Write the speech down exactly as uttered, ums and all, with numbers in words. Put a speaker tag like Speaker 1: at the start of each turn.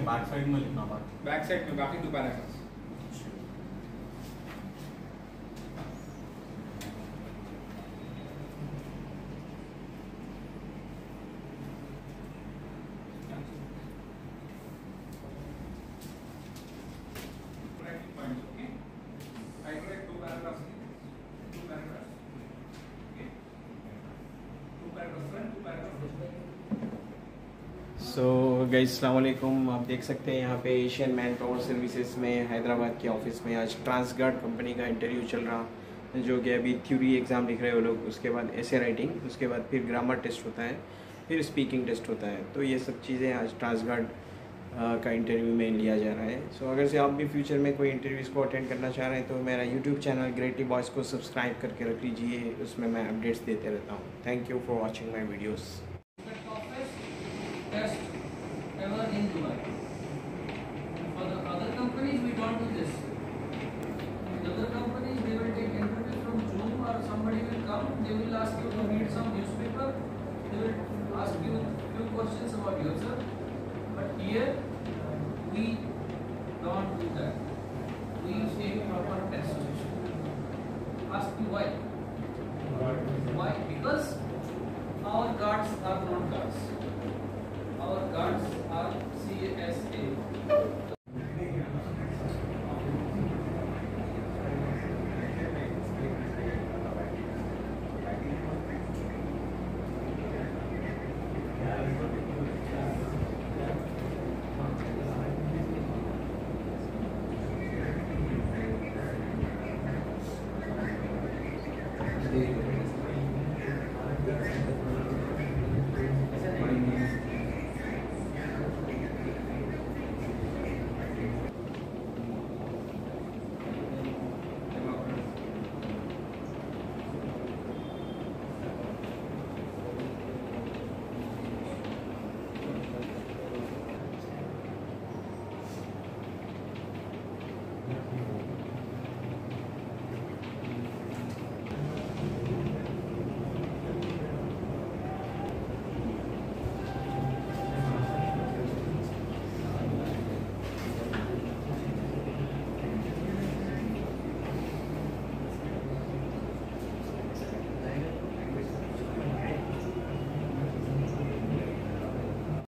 Speaker 1: Back side में लिखना था।
Speaker 2: बैक साइड में बाकी दो पैराग्राफ।
Speaker 3: सो गाइस अस्सलाम वालेकुम। आप देख सकते हैं यहाँ पे एशियन मैन पावर सर्विसेज में हैदराबाद के ऑफिस में आज ट्रांसगार्ड कंपनी का इंटरव्यू चल रहा, जो कि अभी थ्योरी एग्ज़ाम लिख रहे हैं वो लोग, उसके बाद ऐसे राइटिंग, उसके बाद फिर ग्रामर टेस्ट होता है, फिर स्पीकिंग टेस्ट होता है। तो ये सब चीज़ें आज ट्रांसगार्ड का इंटरव्यू में लिया जा रहा है। सो so, अगर से आप भी फ्यूचर में कोई इंटरव्यूज़ को अटेंड करना चाह रहे हैं तो मेरा यूट्यूब चैनल ग्रेटी बॉयज़ को सब्सक्राइब करके रख लीजिए, उसमें मैं अपडेट्स देते रहता हूँ। Thank you for watching my videos.
Speaker 4: Ever in Dubai. For the other companies, we don't do this. In other companies, they will take interview from Zoom, or somebody will come. They will ask you to read some newspaper. They will ask you few questions about yourself. But here, we don't do that. We take proper test. Ask you why.